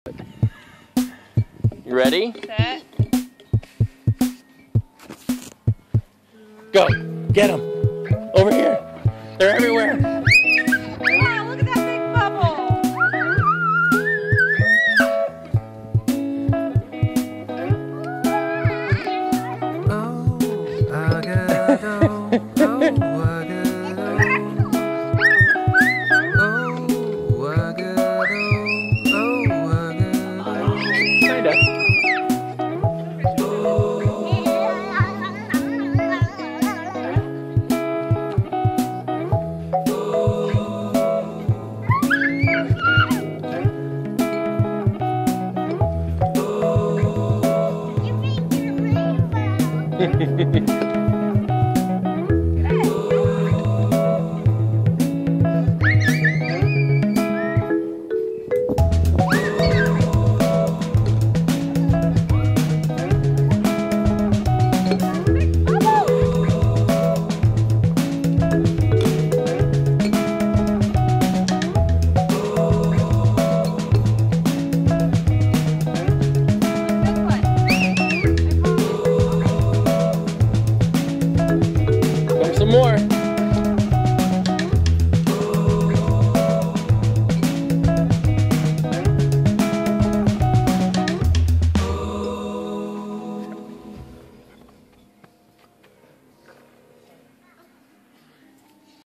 You ready? Set. Go. Get them. Over here. They're everywhere. Wow, look at that big bubble. Kinda. You make it a rainbow.